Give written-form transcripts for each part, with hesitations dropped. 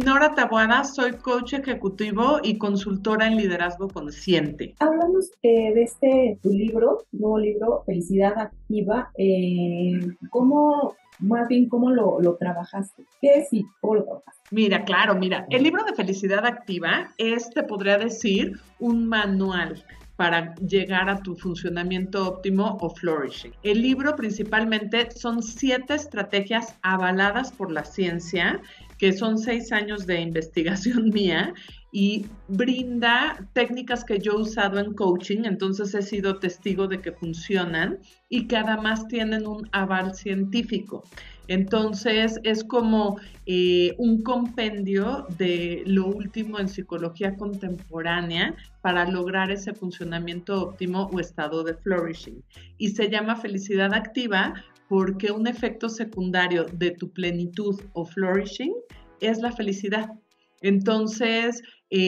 Nora Taboada, soy coach ejecutivo y consultora en liderazgo consciente. Háblanos tu libro, nuevo libro, Felicidad Activa. Más bien, cómo lo trabajaste. ¿Qué es y cómo lo trabajaste? Mira, el libro de Felicidad Activa es, te podría decir, un manual para llegar a tu funcionamiento óptimo o flourishing. El libro principalmente son 7 estrategias avaladas por la ciencia, que son 6 años de investigación mía, y brinda técnicas que yo he usado en coaching, entonces he sido testigo de que funcionan y que además tienen un aval científico. Entonces es como un compendio de lo último en psicología contemporánea para lograr ese funcionamiento óptimo o estado de flourishing. Y se llama felicidad activa porque un efecto secundario de tu plenitud o flourishing es la felicidad. Entonces,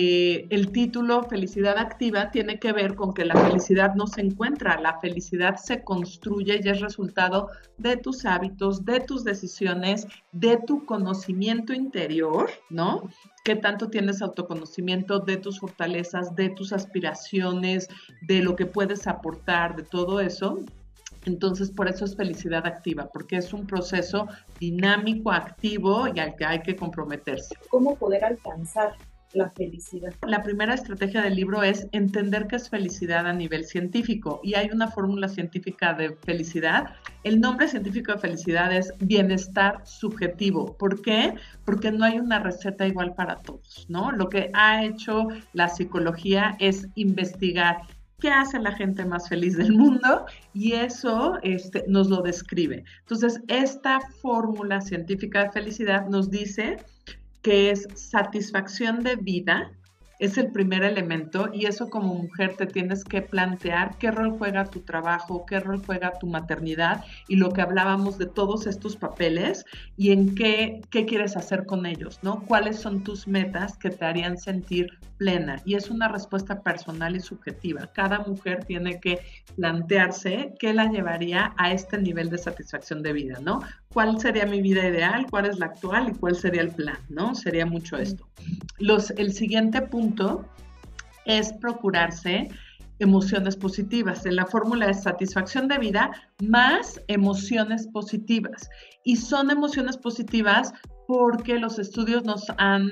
el título Felicidad Activa tiene que ver con que la felicidad no se encuentra, la felicidad se construye y es resultado de tus hábitos, de tus decisiones, de tu conocimiento interior, ¿no? ¿Qué tanto tienes autoconocimiento de tus fortalezas, de tus aspiraciones, de lo que puedes aportar, de todo eso? Entonces, por eso es felicidad activa, porque es un proceso dinámico, activo y al que hay que comprometerse. ¿Cómo poder alcanzar la felicidad? La primera estrategia del libro es entender qué es felicidad a nivel científico y hay una fórmula científica de felicidad. El nombre científico de felicidad es bienestar subjetivo. ¿Por qué? Porque no hay una receta igual para todos, ¿no? Lo que ha hecho la psicología es investigar qué hace la gente más feliz del mundo y eso nos lo describe. Entonces, esta fórmula científica de felicidad nos dice que es satisfacción de vida, es el primer elemento y eso como mujer te tienes que plantear qué rol juega tu trabajo, qué rol juega tu maternidad y lo que hablábamos de todos estos papeles y en qué quieres hacer con ellos, ¿no? ¿Cuáles son tus metas que te harían sentir plena? Y es una respuesta personal y subjetiva. Cada mujer tiene que plantearse qué la llevaría a este nivel de satisfacción de vida, ¿no? ¿Cuál sería mi vida ideal? ¿Cuál es la actual? ¿Y cuál sería el plan? ¿No? Sería mucho esto. El siguiente punto es procurarse emociones positivas. En la fórmula es satisfacción de vida más emociones positivas. Y son emociones positivas porque los estudios nos han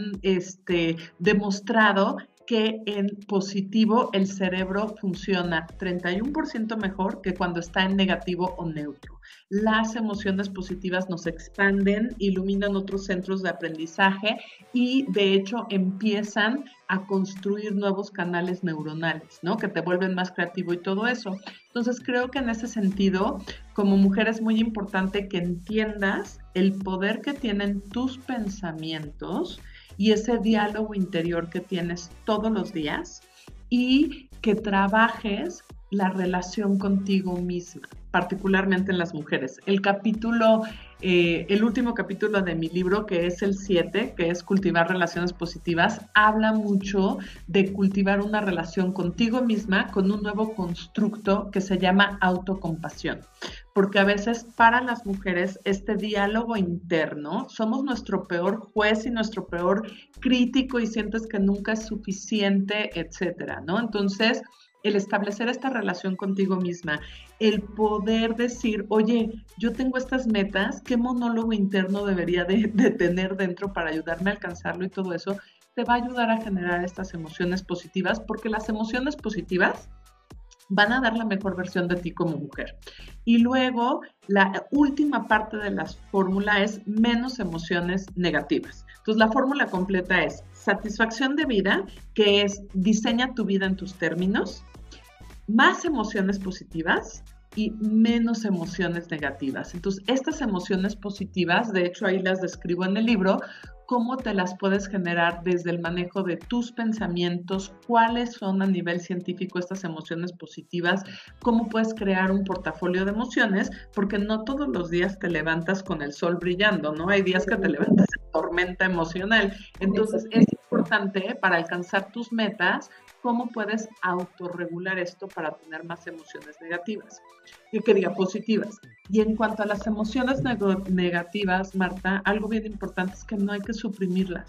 demostrado que en positivo el cerebro funciona 31% mejor que cuando está en negativo o neutro. Las emociones positivas nos expanden, iluminan otros centros de aprendizaje y de hecho empiezan a construir nuevos canales neuronales, ¿no? Que te vuelven más creativo y todo eso. Entonces creo que en ese sentido, como mujer es muy importante que entiendas el poder que tienen tus pensamientos y ese diálogo interior que tienes todos los días y que trabajes la relación contigo misma, particularmente en las mujeres. El último capítulo de mi libro, que es el 7, que es cultivar relaciones positivas, habla mucho de cultivar una relación contigo misma con un nuevo constructo que se llama autocompasión. Porque a veces para las mujeres este diálogo interno, somos nuestro peor juez y nuestro peor crítico y sientes que nunca es suficiente, etcétera, ¿no? Entonces, el establecer esta relación contigo misma, el poder decir, oye, yo tengo estas metas, ¿qué monólogo interno debería de tener dentro para ayudarme a alcanzarlo y todo eso? Te va a ayudar a generar estas emociones positivas, porque las emociones positivas van a dar la mejor versión de ti como mujer. Y luego, la última parte de la fórmula es menos emociones negativas. Entonces, la fórmula completa es satisfacción de vida, que es diseña tu vida en tus términos, más emociones positivas y menos emociones negativas. Entonces, estas emociones positivas, de hecho ahí las describo en el libro, cómo te las puedes generar desde el manejo de tus pensamientos, cuáles son a nivel científico estas emociones positivas, cómo puedes crear un portafolio de emociones, porque no todos los días te levantas con el sol brillando, ¿no? Hay días que te levantas en tormenta emocional. Entonces, es importante para alcanzar tus metas, cómo puedes autorregular esto para tener más emociones negativas, positivas. Y en cuanto a las emociones negativas, Marta, algo bien importante es que no hay que suprimirlas.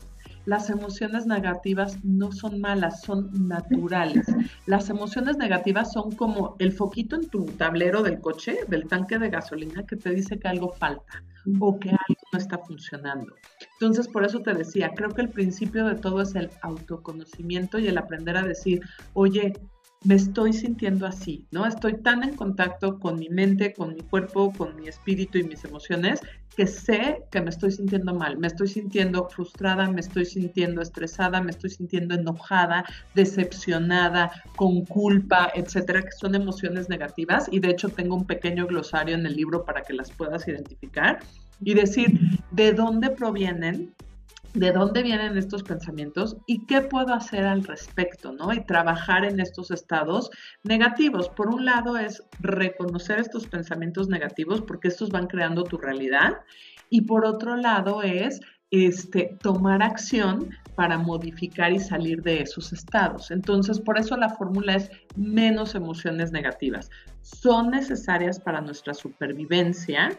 las emociones negativas no son malas, son naturales. Las emociones negativas son como el foquito en tu tablero del coche, del tanque de gasolina, que te dice que algo falta o que algo no está funcionando. Entonces, por eso te decía, creo que el principio de todo es el autoconocimiento y el aprender a decir, oye, me estoy sintiendo así, ¿no? Estoy tan en contacto con mi mente, con mi cuerpo, con mi espíritu y mis emociones, que sé que me estoy sintiendo mal, me estoy sintiendo frustrada, me estoy sintiendo estresada, me estoy sintiendo enojada, decepcionada, con culpa, etcétera, que son emociones negativas. Y de hecho tengo un pequeño glosario en el libro para que las puedas identificar y decir de dónde provienen, de dónde vienen estos pensamientos y qué puedo hacer al respecto, ¿no? Y trabajar en estos estados negativos. Por un lado es reconocer estos pensamientos negativos porque estos van creando tu realidad, y por otro lado es tomar acción para modificar y salir de esos estados. Entonces, por eso la fórmula es menos emociones negativas. Son necesarias para nuestra supervivencia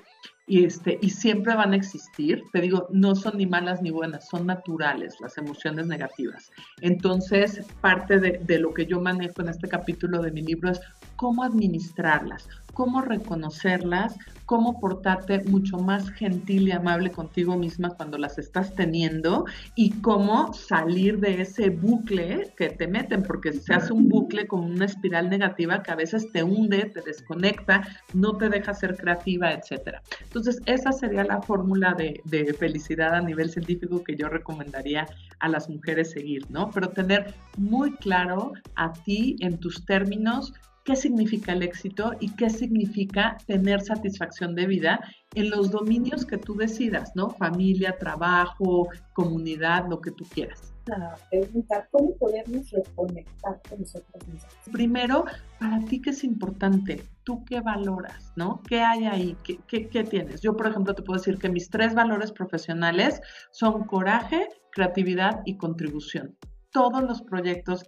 y siempre van a existir. Te digo, no son ni malas ni buenas, son naturales las emociones negativas. Entonces, parte de lo que yo manejo en este capítulo de mi libro es cómo administrarlas, cómo reconocerlas, cómo portarte mucho más gentil y amable contigo misma cuando las estás teniendo, y cómo salir de ese bucle que te meten, porque se hace un bucle como una espiral negativa que a veces te hunde, te desconecta, no te deja ser creativa, etcétera. Entonces, esa sería la fórmula de felicidad a nivel científico que yo recomendaría a las mujeres seguir, ¿no? Pero tener muy claro a ti, en tus términos, qué significa el éxito y qué significa tener satisfacción de vida en los dominios que tú decidas, ¿no? Familia, trabajo, comunidad, lo que tú quieras. La pregunta, ¿cómo podemos reconectar con nosotros mismos? Primero, para ti, ¿qué es importante? ¿Tú qué valoras, no? ¿Qué hay ahí? ¿Qué tienes? Yo, por ejemplo, te puedo decir que mis 3 valores profesionales son coraje, creatividad y contribución. Todos los proyectos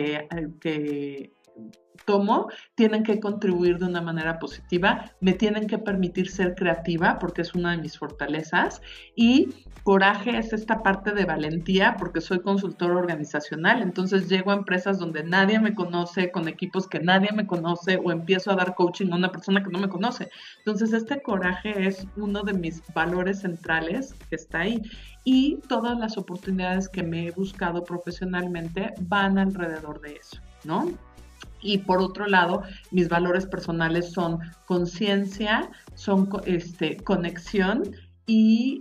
que tomo tienen que contribuir de una manera positiva, me tienen que permitir ser creativa porque es una de mis fortalezas, y coraje es esta parte de valentía porque soy consultora organizacional, entonces llego a empresas donde nadie me conoce, con equipos que nadie me conoce, o empiezo a dar coaching a una persona que no me conoce. Entonces este coraje es uno de mis valores centrales que está ahí, y todas las oportunidades que me he buscado profesionalmente van alrededor de eso, ¿no? Y por otro lado, mis valores personales son conciencia, son conexión y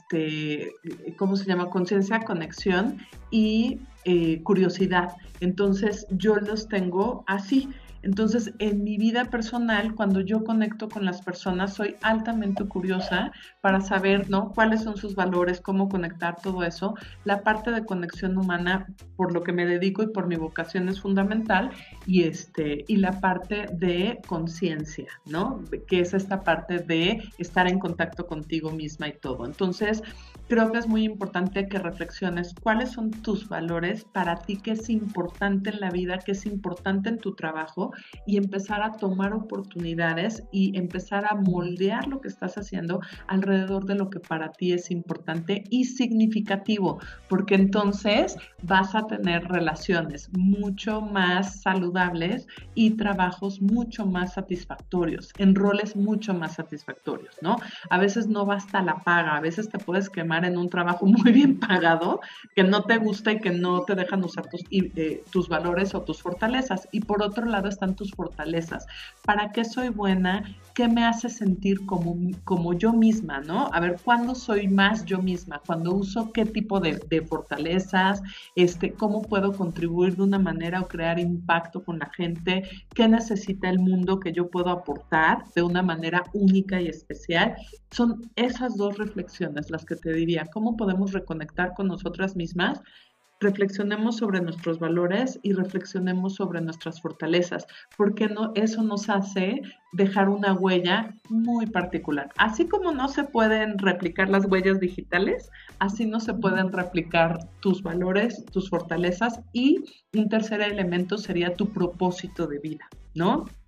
¿cómo se llama? Conciencia, conexión y curiosidad. Entonces, yo los tengo así. Entonces, en mi vida personal, cuando yo conecto con las personas, soy altamente curiosa para saber, ¿no?, cuáles son sus valores, cómo conectar todo eso. La parte de conexión humana, por lo que me dedico y por mi vocación, es fundamental, y la parte de conciencia, ¿no?, que es esta parte de estar en contacto contigo misma y todo. Entonces, creo que es muy importante que reflexiones cuáles son tus valores para ti, qué es importante en la vida, qué es importante en tu trabajo, y empezar a tomar oportunidades y empezar a moldear lo que estás haciendo alrededor de lo que para ti es importante y significativo, porque entonces vas a tener relaciones mucho más saludables y trabajos mucho más satisfactorios, en roles mucho más satisfactorios, ¿no? A veces no basta la paga, a veces te puedes quemar en un trabajo muy bien pagado que no te gusta y que no te dejan usar tus valores o tus fortalezas. Y por otro lado están tus fortalezas. ¿Para qué soy buena? ¿Qué me hace sentir como yo misma, ¿no? A ver, ¿cuándo soy más yo misma? ¿Cuándo uso qué tipo de fortalezas? ¿Cómo puedo contribuir de una manera o crear impacto con la gente? ¿Qué necesita el mundo que yo puedo aportar de una manera única y especial? Son esas 2 reflexiones las que te diría. ¿Cómo podemos reconectar con nosotras mismas? Reflexionemos sobre nuestros valores y reflexionemos sobre nuestras fortalezas, porque eso nos hace dejar una huella muy particular. Así como no se pueden replicar las huellas digitales, así no se pueden replicar tus valores, tus fortalezas, y un tercer elemento sería tu propósito de vida, ¿no?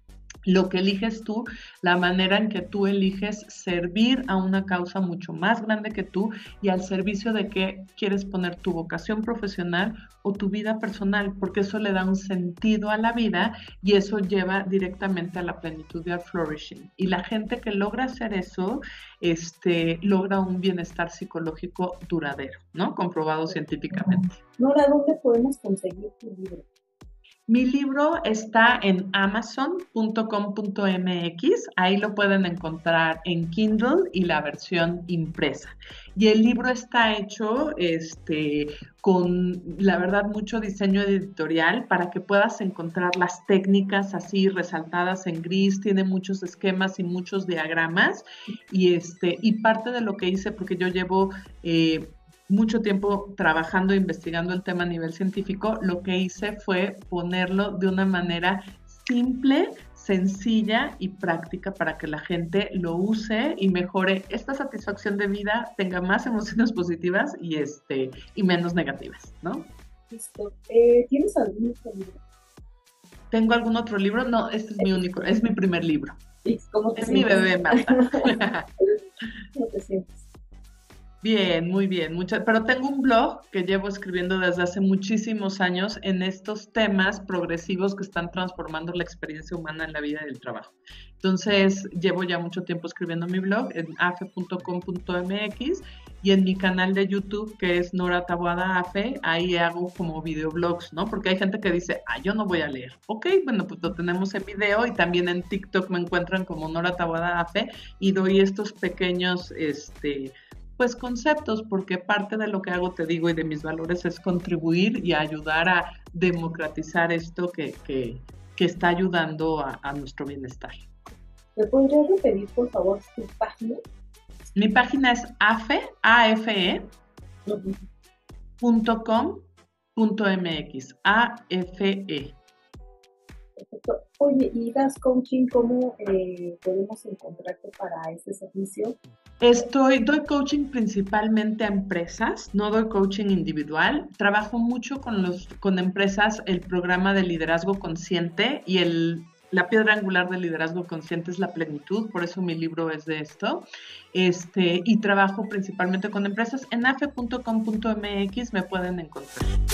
lo que eliges tú, la manera en que tú eliges servir a una causa mucho más grande que tú y al servicio de que quieres poner tu vocación profesional o tu vida personal, porque eso le da un sentido a la vida y eso lleva directamente a la plenitud y al flourishing. Y la gente que logra hacer eso, logra un bienestar psicológico duradero, ¿no? Comprobado científicamente. Nora, ¿dónde podemos conseguir tu libro? Mi libro está en amazon.com.mx, ahí lo pueden encontrar en Kindle y la versión impresa. Y el libro está hecho con, la verdad, mucho diseño editorial para que puedas encontrar las técnicas así resaltadas en gris, tiene muchos esquemas y muchos diagramas. Y parte de lo que hice, porque yo llevo mucho tiempo trabajando e investigando el tema a nivel científico, lo que hice fue ponerlo de una manera simple, sencilla y práctica para que la gente lo use y mejore esta satisfacción de vida, tenga más emociones positivas y menos negativas, ¿no? Listo. ¿Tienes algún otro libro? ¿Tengo algún otro libro? No, este es mi único, es mi primer libro. ¿Cómo te Es sientes? mi bebé, Marta. ¿Cómo te sientes? Bien, muy bien. Pero tengo un blog que llevo escribiendo desde hace muchísimos años en estos temas progresivos que están transformando la experiencia humana en la vida y el trabajo. Entonces, llevo ya mucho tiempo escribiendo mi blog en afe.com.mx y en mi canal de YouTube, que es Nora Taboada Afe, ahí hago como videoblogs, ¿no? Porque hay gente que dice, yo no voy a leer. Ok, bueno, pues lo tenemos en video y también en TikTok me encuentran como Nora Taboada Afe y doy estos pequeños, pues conceptos, porque parte de lo que hago, te digo, y de mis valores es contribuir y ayudar a democratizar esto que está ayudando a nuestro bienestar. ¿Me podrías repetir, por favor, tu página? Mi página es afe.com.mx, AFE. Perfecto. Oye, ¿y das coaching? ¿Cómo podemos encontrarte para este servicio? Doy coaching principalmente a empresas, no doy coaching individual. Trabajo mucho con empresas el programa de liderazgo consciente y la piedra angular del liderazgo consciente es la plenitud, por eso mi libro es de esto. Y trabajo principalmente con empresas. En afe.com.mx me pueden encontrar.